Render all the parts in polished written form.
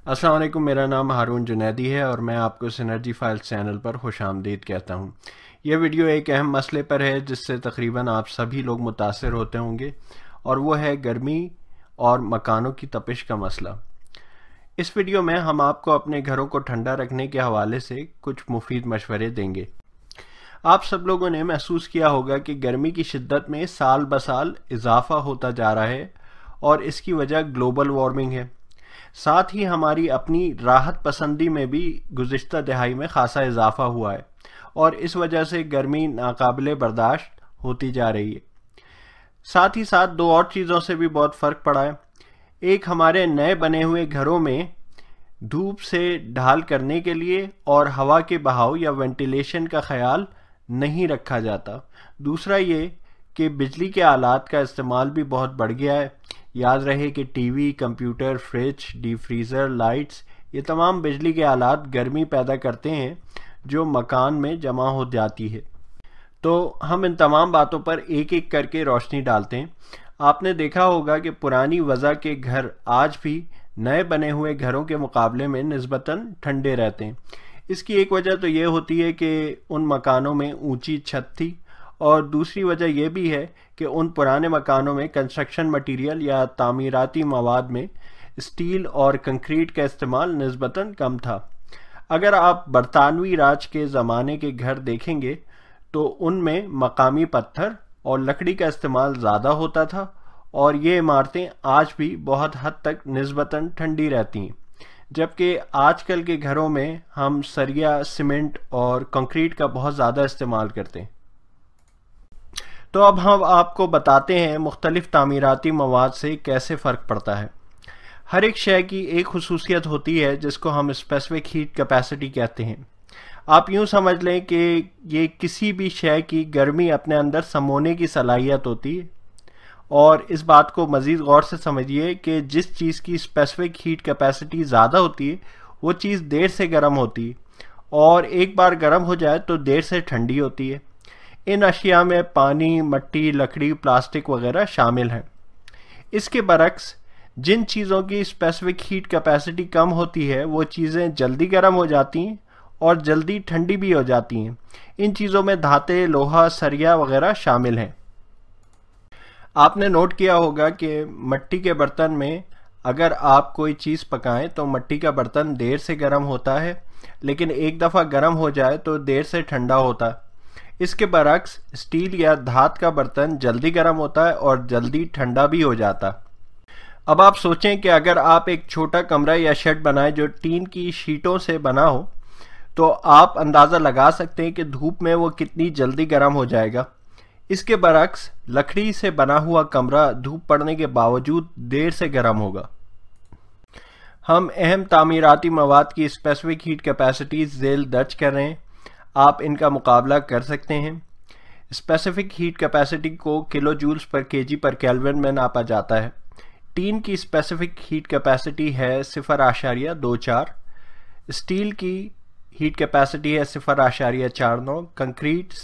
अस्सलाम वालेकुम। मेरा नाम हारून जुनैदी है और मैं आपको सिनर्जी फाइल्स चैनल पर खुशामदीद कहता हूँ। यह वीडियो एक अहम मसले पर है जिससे तकरीबन आप सभी लोग मुतासर होते होंगे, और वो है गर्मी और मकानों की तपिश का मसला। इस वीडियो में हम आपको अपने घरों को ठंडा रखने के हवाले से कुछ मुफीद मशवरे देंगे। आप सब लोगों ने महसूस किया होगा कि गर्मी की शिद्दत में साल ब साल इजाफा होता जा रहा है और इसकी वजह ग्लोबल वार्मिंग है। साथ ही हमारी अपनी राहत पसंदी में भी गुज़िश्ता दिहाई में खासा इजाफा हुआ है और इस वजह से गर्मी नाकाबिले बर्दाश्त होती जा रही है। साथ ही साथ दो और चीज़ों से भी बहुत फ़र्क पड़ा है। एक, हमारे नए बने हुए घरों में धूप से ढाल करने के लिए और हवा के बहाव या वेंटिलेशन का ख्याल नहीं रखा जाता। दूसरा ये कि बिजली के आलात का इस्तेमाल भी बहुत बढ़ गया है। याद रहे कि TV, computer, fridge, deep freezer, lights, ये तमाम बिजली के आलात गर्मी पैदा करते हैं जो मकान में जमा हो जाती है। तो हम इन तमाम बातों पर एक एक करके रोशनी डालते हैं। आपने देखा होगा कि पुरानी वज़ा के घर आज भी नए बने हुए घरों के मुकाबले में निस्बतन ठंडे रहते हैं। इसकी एक वजह तो ये होती है कि उन मकानों में ऊंची छत थी, और दूसरी वजह यह भी है कि उन पुराने मकानों में कंस्ट्रक्शन मटेरियल या तामीराती मवाद में स्टील और कंक्रीट का इस्तेमाल निस्बतन कम था। अगर आप बरतानवी राज के ज़माने के घर देखेंगे तो उनमें मकामी पत्थर और लकड़ी का इस्तेमाल ज़्यादा होता था, और ये इमारतें आज भी बहुत हद तक निस्बतन ठंडी रहती हैं, जबकि आजकल के घरों में हम सरिया, सीमेंट और कंक्रीट का बहुत ज़्यादा इस्तेमाल करते हैं। तो अब हम आपको बताते हैं मुख्तलिफ तामीराती मवाद से कैसे फ़र्क पड़ता है। हर एक शय की एक खुसूसियत होती है जिसको हम स्पेसिफिक हीट कैपेसिटी कहते हैं। आप यूँ समझ लें कि ये किसी भी शय की गर्मी अपने अंदर समोने की सलाहियत होती है, और इस बात को मज़ीद गौर से समझिए कि जिस चीज़ की स्पेसिफिक हीट कैपेसिटी ज़्यादा होती है वो चीज़ देर से गर्म होती है, और एक बार गर्म हो जाए तो देर से ठंडी होती है। इन अशिया में पानी, मट्टी, लकड़ी, प्लास्टिक वगैरह शामिल हैं। इसके बरक्स जिन चीज़ों की स्पेसिफिक हीट कैपेसिटी कम होती है वो चीज़ें जल्दी गर्म हो जाती हैं और जल्दी ठंडी भी हो जाती हैं। इन चीज़ों में धाते, लोहा, सरिया वगैरह शामिल हैं। आपने नोट किया होगा कि मट्टी के बर्तन में अगर आप कोई चीज़ पकाएं तो मट्टी का बर्तन देर से गर्म होता है, लेकिन एक दफ़ा गर्म हो जाए तो देर से ठंडा होता है। इसके बरक्स स्टील या धात का बर्तन जल्दी गर्म होता है और जल्दी ठंडा भी हो जाता। अब आप सोचें कि अगर आप एक छोटा कमरा या शेड बनाएं जो टीन की शीटों से बना हो, तो आप अंदाज़ा लगा सकते हैं कि धूप में वो कितनी जल्दी गर्म हो जाएगा। इसके बरक्स लकड़ी से बना हुआ कमरा धूप पड़ने के बावजूद देर से गर्म होगा। हम अहम तामीराती मवाद की स्पेसिफिक हीट कैपेसिटी झेल दर्ज कर रहे हैं। आप इनका मुकाबला कर सकते हैं। स्पेसिफिक हीट कैपेसिटी को kilo joules per KG per kelvin में नापा जाता है। टीन की स्पेसिफिक हीट कैपेसिटी है 0.24, स्टील की हीट कैपेसिटी है 0.49, कंक्रीट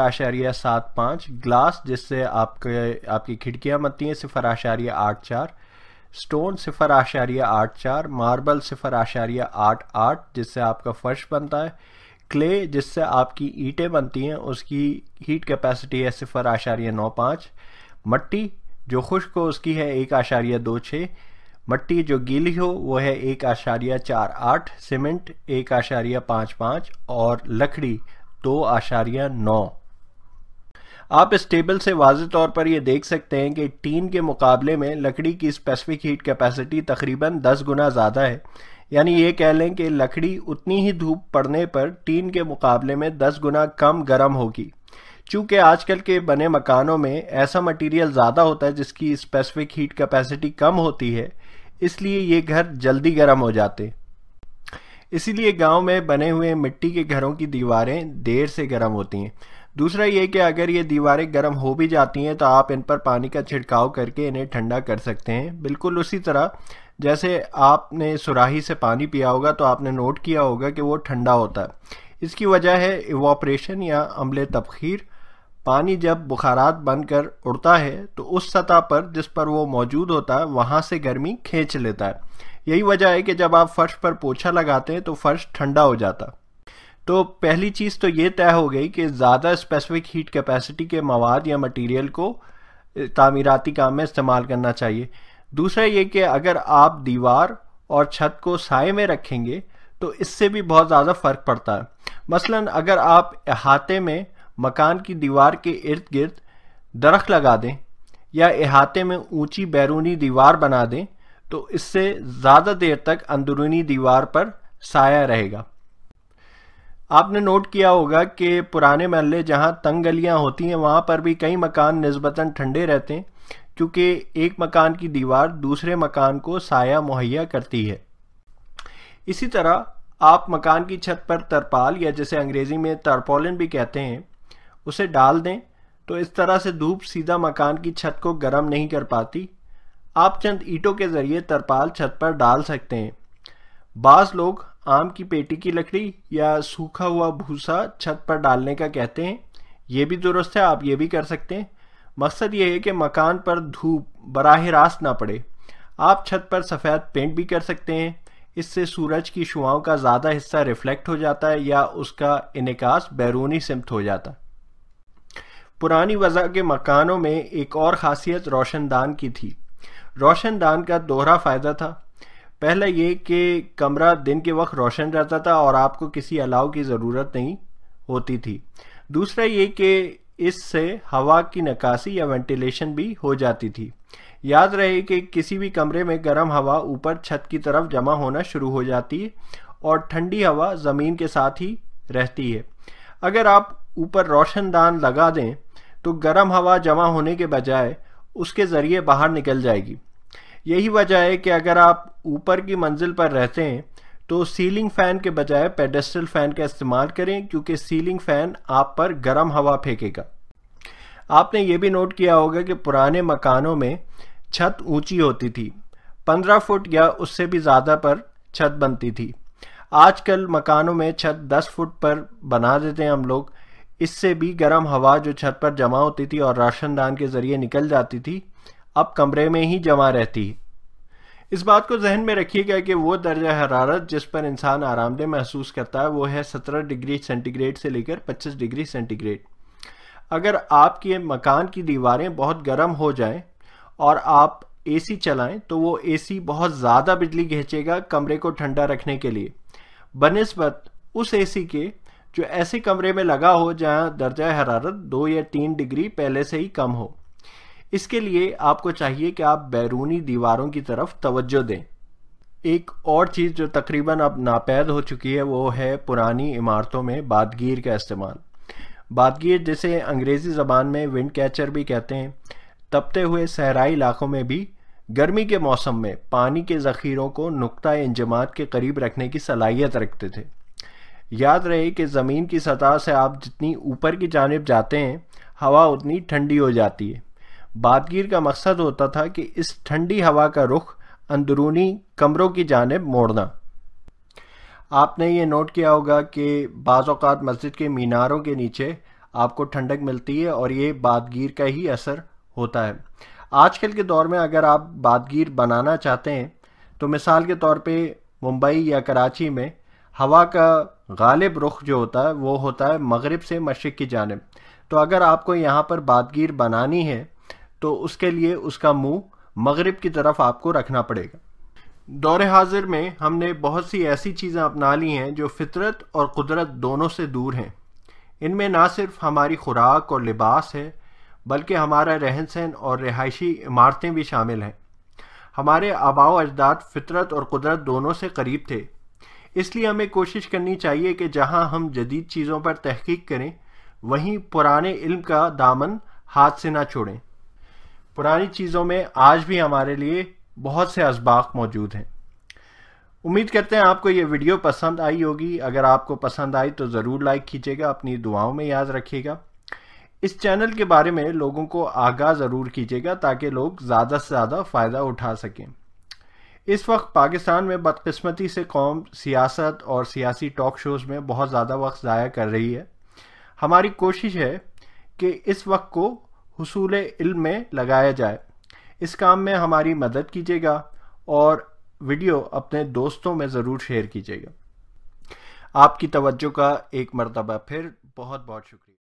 0.75, ग्लास जिससे आपकी खिड़कियाँ बनती हैं 0.84, स्टोन 0.84, मार्बल 0.88 जिससे आपका फर्श बनता है, क्ले जिससे आपकी ईंटें बनती हैं उसकी हीट कैपेसिटी है 0.95, मट्टी जो खुश्क हो उसकी है 1.26, मट्टी जो गीली हो वो है 1.48, सीमेंट 1.55 और लकड़ी 2.9। आप इस टेबल से वाज़ेह तौर पर ये देख सकते हैं कि टीन के मुकाबले में लकड़ी की स्पेसिफिक हीट कैपेसिटी तकरीबन 10 गुना ज़्यादा है। यानी ये कह लें कि लकड़ी उतनी ही धूप पड़ने पर टीन के मुकाबले में 10 गुना कम गर्म होगी। चूँकि आजकल के बने मकानों में ऐसा मटेरियल ज़्यादा होता है जिसकी स्पेसिफिक हीट कैपेसिटी कम होती है, इसलिए ये घर जल्दी गर्म हो जाते। इसीलिए गांव में बने हुए मिट्टी के घरों की दीवारें देर से गर्म होती हैं। दूसरा ये कि अगर ये दीवारें गर्म हो भी जाती हैं तो आप इन पर पानी का छिड़काव करके इन्हें ठंडा कर सकते हैं। बिल्कुल उसी तरह जैसे आपने सुराही से पानी पिया होगा तो आपने नोट किया होगा कि वो ठंडा होता है। इसकी वजह है इवोपरेशन या अम्ले तबखीर। पानी जब बुखारात बनकर उड़ता है तो उस सतह पर जिस पर वो मौजूद होता है वहाँ से गर्मी खींच लेता है। यही वजह है कि जब आप फर्श पर पोछा लगाते हैं तो फर्श ठंडा हो जाता। तो पहली चीज़ तो ये तय हो गई कि ज़्यादा स्पेसिफिक हीट कैपेसिटी के मवाद या मटेरियल को तामीराती काम में इस्तेमाल करना चाहिए। दूसरा ये कि अगर आप दीवार और छत को साए में रखेंगे तो इससे भी बहुत ज़्यादा फ़र्क पड़ता है। मसलन अगर आप अहाते में मकान की दीवार के इर्द गिर्द दरख्त लगा दें या अहाते में ऊंची बैरूनी दीवार बना दें तो इससे ज़्यादा देर तक अंदरूनी दीवार पर साया रहेगा। आपने नोट किया होगा कि पुराने महल्ले जहां तंग गलियां होती हैं वहां पर भी कई मकान निस्बतन ठंडे रहते हैं क्योंकि एक मकान की दीवार दूसरे मकान को साया मुहैया करती है। इसी तरह आप मकान की छत पर तरपाल या जिसे अंग्रेजी में तारपोलिन भी कहते हैं उसे डाल दें तो इस तरह से धूप सीधा मकान की छत को गर्म नहीं कर पाती। आप चंद ईंटों के जरिए तरपाल छत पर डाल सकते हैं। बाज़ लोग आम की पेटी की लकड़ी या सूखा हुआ भूसा छत पर डालने का कहते हैं। ये भी दुरुस्त है, आप ये भी कर सकते हैं। मकसद ये है कि मकान पर धूप बराह रास्त ना पड़े। आप छत पर सफ़ेद पेंट भी कर सकते हैं, इससे सूरज की शुआओं का ज़्यादा हिस्सा रिफ्लेक्ट हो जाता है या उसका इनेकास बैरूनी सिमत हो जाता है। पुरानी वजह के मकानों में एक और ख़ासियत रोशनदान की थी। रोशनदान का दोहरा फ़ायदा था। पहला ये कि कमरा दिन के वक्त रोशन रहता था और आपको किसी अलाव की ज़रूरत नहीं होती थी। दूसरा ये कि इससे हवा की निकासी या वेंटिलेशन भी हो जाती थी। याद रहे कि किसी भी कमरे में गर्म हवा ऊपर छत की तरफ जमा होना शुरू हो जाती है और ठंडी हवा ज़मीन के साथ ही रहती है। अगर आप ऊपर रोशनदान लगा दें तो गर्म हवा जमा होने के बजाय उसके ज़रिए बाहर निकल जाएगी। यही वजह है कि अगर आप ऊपर की मंजिल पर रहते हैं तो सीलिंग फ़ैन के बजाय पेडेस्टल फ़ैन का इस्तेमाल करें क्योंकि सीलिंग फ़ैन आप पर गर्म हवा फेंकेगा। आपने ये भी नोट किया होगा कि पुराने मकानों में छत ऊंची होती थी, 15 फुट या उससे भी ज़्यादा पर छत बनती थी। आजकल मकानों में छत 10 फुट पर बना देते हैं हम लोग। इससे भी गर्म हवा जो छत पर जमा होती थी और रोशनदान के ज़रिए निकल जाती थी अब कमरे में ही जमा रहती है। इस बात को जहन में रखिएगा कि वो दर्जा हरारत जिस पर इंसान आरामदेह महसूस करता है वो है 17 डिग्री सेंटीग्रेड से लेकर 25 डिग्री सेंटीग्रेड। अगर आपके मकान की दीवारें बहुत गर्म हो जाएं और आप एसी चलाएं तो वो एसी बहुत ज़्यादा बिजली खींचेगा कमरे को ठंडा रखने के लिए, बनिस्बत उस एसी के जो ऐसे कमरे में लगा हो जहां दर्जा हरारत 2 या 3 डिग्री पहले से ही कम हो। इसके लिए आपको चाहिए कि आप बैरूनी दीवारों की तरफ तवज्जो दें। एक और चीज़ जो तकरीबन अब नापैद हो चुकी है वो है पुरानी इमारतों में बादगीर का इस्तेमाल। बादगीर जिसे अंग्रेज़ी ज़बान में विंडकैचर भी कहते हैं, तपते हुए सहराई इलाकों में भी गर्मी के मौसम में पानी के ज़ख़ीरों को नुक्ता इंजमात के करीब रखने की सलाहियत रखते थे। याद रहे कि ज़मीन की सतह से आप जितनी ऊपर की जानिब जाते हैं हवा उतनी ठंडी हो जाती है। बादगीर का मकसद होता था कि इस ठंडी हवा का रुख अंदरूनी कमरों की जानिब मोड़ना। आपने ये नोट किया होगा कि बाज़ औक़ात मस्जिद के मीनारों के नीचे आपको ठंडक मिलती है और ये बादगीर का ही असर होता है। आजकल के दौर में अगर आप बादगीर बनाना चाहते हैं तो मिसाल के तौर पे मुंबई या कराची में हवा का गालिब रुख जो होता है वो होता है मगरिब से मशरिक़ की जानिब। तो अगर आपको यहाँ पर बादगीर बनानी है तो उसके लिए उसका मुंह मगरिब की तरफ आपको रखना पड़ेगा। दौरे हाजिर में हमने बहुत सी ऐसी चीज़ें अपना ली हैं जो फितरत और कुदरत दोनों से दूर हैं। इनमें ना सिर्फ हमारी खुराक और लिबास है बल्कि हमारा रहन सहन और रिहायशी इमारतें भी शामिल हैं। हमारे आबाओ अजदाद फितरत और कुदरत दोनों से करीब थे, इसलिए हमें कोशिश करनी चाहिए कि जहां हम जदीद चीज़ों पर तहकीक करें वहीं पुराने इल्म का दामन हाथ से ना छोड़ें। पुरानी चीज़ों में आज भी हमारे लिए बहुत से असबाक मौजूद हैं। उम्मीद करते हैं आपको ये वीडियो पसंद आई होगी। अगर आपको पसंद आई तो ज़रूर लाइक कीजिएगा, अपनी दुआओं में याद रखिएगा। इस चैनल के बारे में लोगों को आगाह ज़रूर कीजिएगा ताकि लोग ज़्यादा से ज़्यादा फ़ायदा उठा सकें। इस वक्त पाकिस्तान में बदकिस्मती से कौम सियासत और सियासी टॉक शोज़ में बहुत ज़्यादा वक्त ज़ाया कर रही है। हमारी कोशिश है कि इस वक्त को हुसूल इल्म में लगाया जाए। इस काम में हमारी मदद कीजिएगा और वीडियो अपने दोस्तों में ज़रूर शेयर कीजिएगा। आपकी तवज्जो का एक मर्तबा फिर बहुत बहुत शुक्रिया।